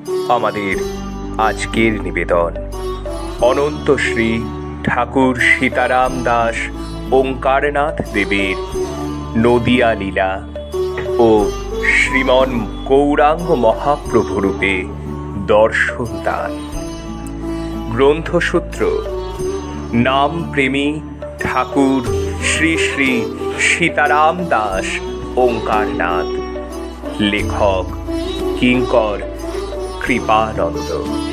আমাদের আজকের নিবেদন অনন্ত শ্রী ঠাকুর সীতারাম দাস ওঙ্কারনাথ দেবের নদিয়া লীলা ও শ্রীমন গৌরাঙ্গ মহাপ্রভুরূপে দর্শন দান। গ্রন্থসূত্র নাম প্রেমী ঠাকুর শ্রী শ্রী সীতারাম দাস ওঙ্কারনাথ। লেখক কিঙ্কর কৃপানন্দ।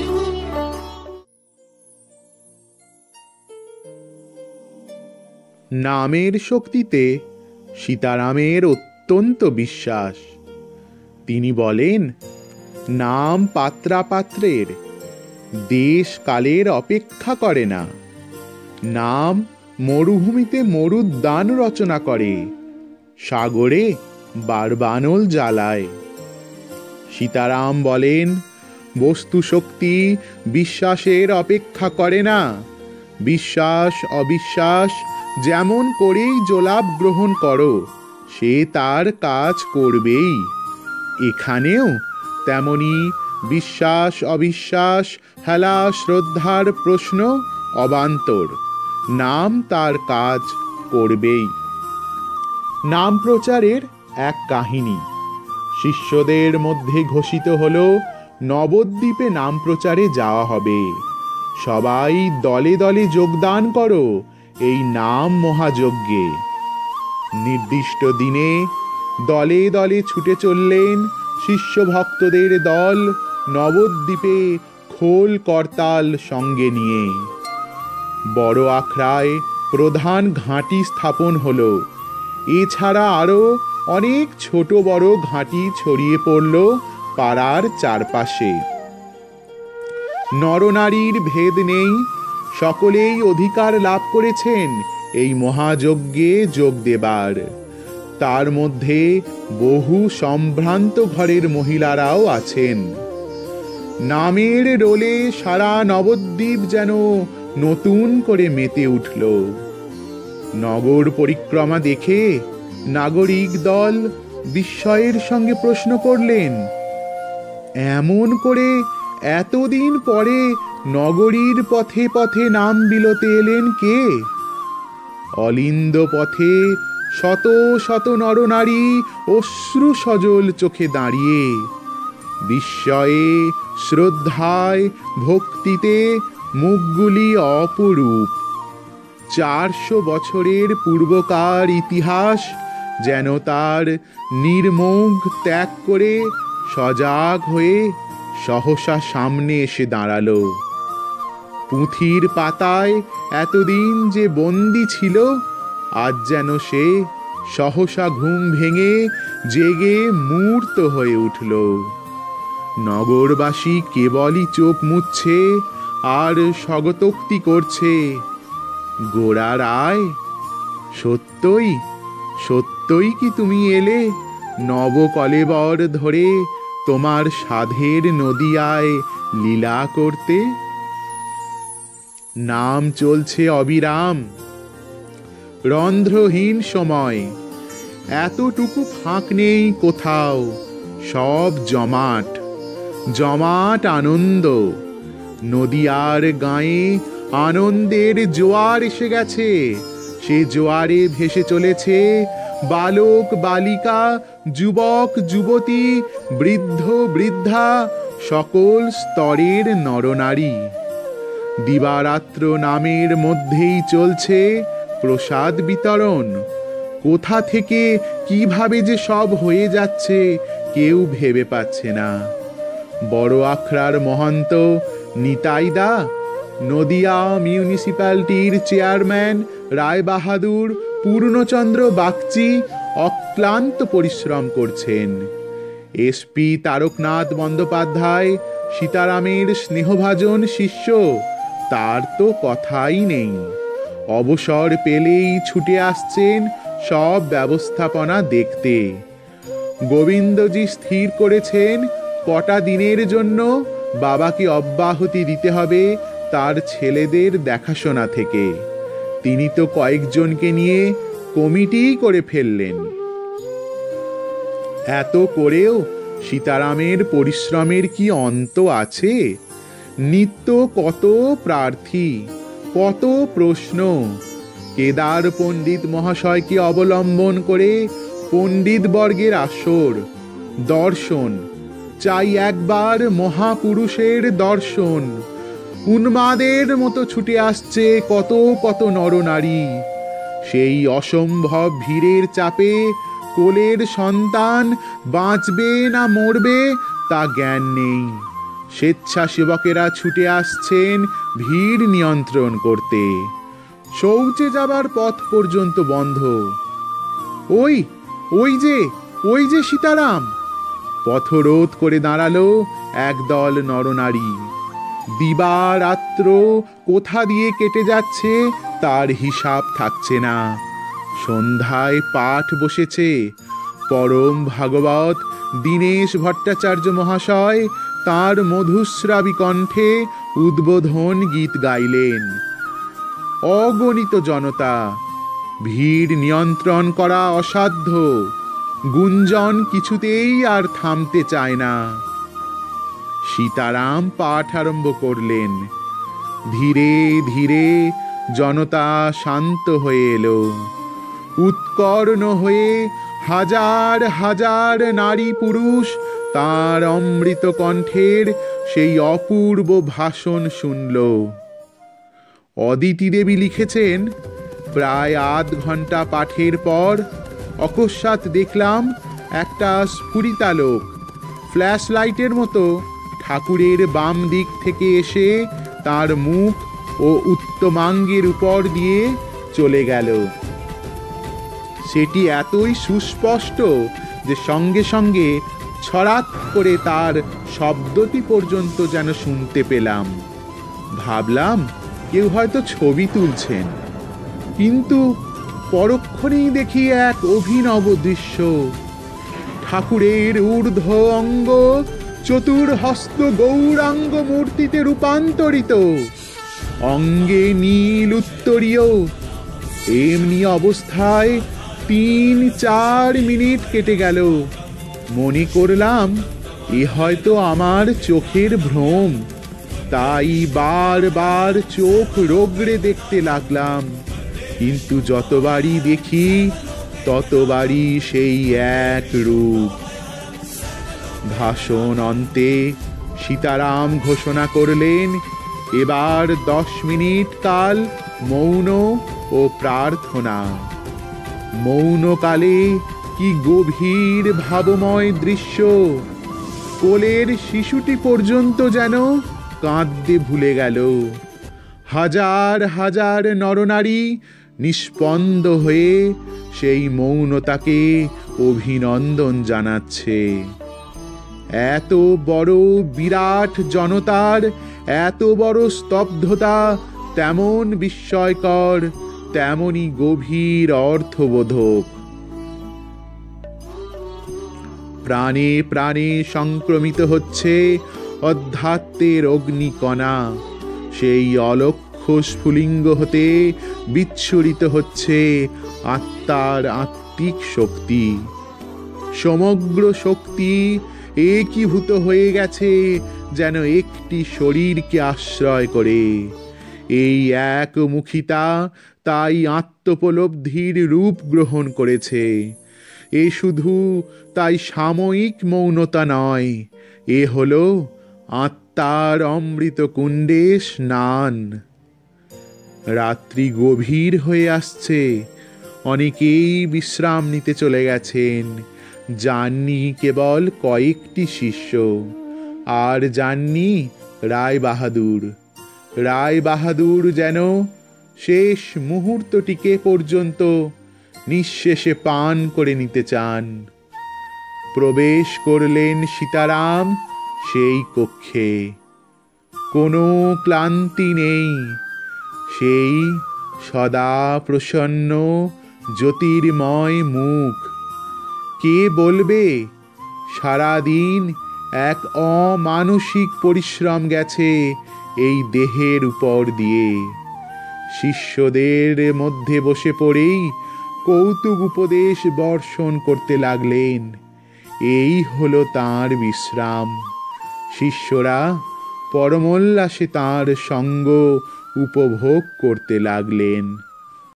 নামের শক্তিতে সীতারামের অত্যন্ত বিশ্বাস। তিনি বলেন, নাম পাত্রাপাত্রের, দেশ কালের অপেক্ষা করে না। নাম মরুভূমিতে মরুদ্যান রচনা করে, সাগরে বারবানল জ্বালায়। সীতারাম বলেন, বস্তু শক্তি বিশ্বাসের অপেক্ষা করে না। বিশ্বাস অবিশ্বাস যেমন করেই জোলাপ গ্রহণ করো, সে তার কাজ করবেই। এখানেও তেমনি বিশ্বাস অবিশ্বাস, হেলা শ্রদ্ধার প্রশ্ন অবান্তর। নাম তার কাজ করবেই। নাম প্রচারের এক কাহিনী শিষ্যদের মধ্যে ঘোষিত হলো, নবদ্বীপে নাম প্রচারে যাওয়া হবে। সবাই দলে দলে যোগদান করো এই নাম মহাযজ্ঞে। নির্দিষ্ট দিনে দলে দলে ছুটে চললেন শিষ্য ভক্তদের দল নবদ্বীপে খোল করতাল সঙ্গে নিয়ে। বড় আখড়ায় প্রধান ঘাঁটি স্থাপন হলো। এছাড়া আরো অনেক ছোট বড় ঘাঁটি ছড়িয়ে পড়ল পাড়ার চারপাশে। নরনারীর ভেদ নেই, সকলেই অধিকার লাভ করেছেন এই মহাযজ্ঞে যোগ দেবার। তার মধ্যে বহু সম্ভ্রান্ত ঘরের মহিলারাও আছেন। নামের রোলে সারা নবদ্বীপ যেন নতুন করে মেতে উঠল। নগর পরিক্রমা দেখে নাগরিক দল বিস্ময়ের সঙ্গে প্রশ্ন করলেন, এমন করে এতদিন পরে নগরীর পথে পথে নাম বিলোতে এলেন কে? অলিন্দ পথে শত শত নরনারী অশ্রু সজল চোখে দাঁড়িয়ে, বিস্ময়ে শ্রদ্ধায় ভক্তিতে মুখগুলি অপরূপ। 400 বছরের পূর্বকার ইতিহাস যেন তার নির্মোহ ত্যাগ করে সজাগ হয়ে সহসা সামনে এসে দাঁড়ালো। পুঁথির পাতায় এতদিন যে বন্দী ছিল, আজ যেন সে সহসা ঘুম ভেঙে জেগে মূর্ত হয়ে উঠল। নগরবাসী কেবলই চোখ মুছছে আর স্বগতোক্তি করছে, গোড়া রায়, সত্যই সত্যই কি তুমি এলে নবকলেবর ধরে তোমার সাধের নদিয়ায় লীলা করতে? নাম চলছে অবিরাম, রন্ধ্রহীন সময়। এতটুকু ফাঁক নেই কোথাও, সব জমাট জমাট আনন্দ। নদিয়ার গায়ে আনন্দের জোয়ার এসে গেছে। সে জোয়ারে ভেসে চলেছে বালক বালিকা, যুবক যুবতী, বৃদ্ধ বৃদ্ধা, সকল স্তরের নরনারী। দিবারাত্র নামের মধ্যেই চলছে প্রসাদ বিতরণ। কোথা থেকে কিভাবে যে সব হয়ে যাচ্ছে কেউ ভেবে পাচ্ছে না। বড় আখড়ার মহন্ত নিতাইদা, নদিয়া মিউনিসিপ্যালিটির চেয়ারম্যান রায়বাহাদুর পূর্ণচন্দ্র বাগচি অক্লান্ত পরিশ্রম করছেন। এসপি তারকনাথ বন্দ্যোপাধ্যায় সীতারামের স্নেহভাজন শিষ্য, তার তো কথাই নেই। অবসর পেলেই ছুটে আসছেন সব ব্যবস্থাপনা দেখতে। গোবিন্দজি স্থির করেছেন কটা দিনের জন্য বাবাকে অব্যাহতি দিতে হবে তার ছেলেদের দেখাশোনা থেকে। তিনি তো কয়েকজনকে নিয়ে কমিটি করে ফেললেন। এত করেও সীতারামের পরিশ্রমের কি অন্ত আছে? নিত্য কত প্রার্থী, কত প্রশ্ন। কেদার পণ্ডিত মহাশয়কে অবলম্বন করে পণ্ডিত বর্গের আসর, দর্শন চাই, একবার মহাপুরুষের দর্শন। উন্মাদের মতো ছুটে আসছে কত কত নরনারী। সেই অসম্ভব ভিড়ের চাপে কোলের সন্তান বাঁচবে না মরবে তা জ্ঞান নেই। স্বেচ্ছাসেবকেরা ছুটে আসছেন ভিড় নিয়ন্ত্রণ করতে। শৌচে যাবার পথ পর্যন্ত বন্ধ। ওই ওই যে সীতারাম! পথরোধ করে দাঁড়ালো একদল নরনারী। দিবারাত্র কোথা দিয়ে কেটে যাচ্ছে তার হিসাব থাকছে না। সন্ধ্যায় পাঠ বসেছে। পরম ভাগবত দীনেশ ভট্টাচার্য মহাশয় তার মধুস্রাবী কণ্ঠে উদ্বোধন গীত গাইলেন। অগণিত জনতা, ভিড় নিয়ন্ত্রণ করা অসাধ্য। গুঞ্জন কিছুতেই আর থামতে চায় না। সীতারাম পাঠ আরম্ভ করলেন। ধীরে ধীরে জনতা শান্ত হয়ে এলো। উৎকর্ণ হয়ে হাজার হাজার নারী পুরুষ তার অমৃত কণ্ঠের সেই অপূর্ব ভাষণ শুনল। অদিতি দেবী লিখেছেন, প্রায় আধ ঘন্টা পাঠের পর অকস্মাৎ দেখলাম একটা স্ফুরিতালোক ফ্ল্যাশ লাইটের মতো ঠাকুরের বাম দিক থেকে এসে তার মুখ ও উত্তমাঙ্গের উপর দিয়ে চলে গেল। সেটি এতই সুস্পষ্ট যে সঙ্গে সঙ্গে ছড়াৎ করে তার শব্দটি পর্যন্ত যেন শুনতে পেলাম। ভাবলাম কেউ হয়তো ছবি তুলছেন, কিন্তু পরক্ষণেই দেখি এক অভিনব দৃশ্য। ঠাকুরের ঊর্ধ্ব অঙ্গ চতুর্হস্ত গৌরাঙ্গ মূর্তিতে রূপান্তরিত, অঙ্গে নীল উত্তরীয়। এমনি অবস্থায় ৩-৪ মিনিট কেটে গেল। মনে করলাম এ হয়তো আমার চোখের ভ্রম, তাই বারবার চোখ রগড়ে দেখতে লাগলাম। কিন্তু যতবারই দেখি ততবারই সেই এক রূপ। ভাষণ অন্তে সীতারাম ঘোষণা করলেন, এবার 10 মিনিট কাল মৌন ও প্রার্থনা। মৌনকালে কি গভীর ভাবময় দৃশ্য! কোলের শিশুটি পর্যন্ত যেন কাঁদতে ভুলে গেল। হাজার হাজার নরনারী নিস্পন্দ হয়ে সেই মৌনতাকে অভিনন্দন জানাচ্ছে। এত বড় বিরাট জনতার এত বড় স্তব্ধতা তেমন বিস্ময়কর, তেমনি গভীর অর্থবোধক। প্রাণে প্রাণে সংক্রমিত হচ্ছে অধ্যাত্মের অগ্নিকণা। সেই অলক্ষ্য স্ফুলিঙ্গ হতে বিচ্ছুরিত হচ্ছে আত্মার আত্মিক শক্তি। সমগ্র শক্তি একীভূত হয়ে গেছে যেন একটি শরীরকে আশ্রয় করে। এই একমুখিতা তাই আত্মোপলব্ধির রূপ গ্রহণ করেছে। এ শুধু তাই সাময়িক মৌনতা নয়, এ হলো আত্মার অমৃত কুণ্ডে স্নান। রাত্রি গভীর হয়ে আসছে। অনেকেই বিশ্রাম নিতে চলে গেছেন। যাননি কেবল কয়েকটি শিষ্য, আর যাননি রায়বাহাদুর। রায়বাহাদুর যেন শেষ মুহূর্তটিকে পর্যন্ত নিঃশেষে পান করে নিতে চান। প্রবেশ করলেন সীতারাম সেই কক্ষে। কোনো ক্লান্তি নেই। সেই সদা প্রসন্ন জ্যোতির্ময় মুখ। কে বলবে সারাদিন এক অমানসিক পরিশ্রম গেছে এই দেহের উপর দিয়ে। শিষ্যদের মধ্যে বসে পড়েই কৌতুক উপদেশ বর্ষণ করতে লাগলেন। এই হলো তাঁর বিশ্রাম। শিষ্যরা পরমোল্লাসে তাঁর সঙ্গ উপভোগ করতে লাগলেন।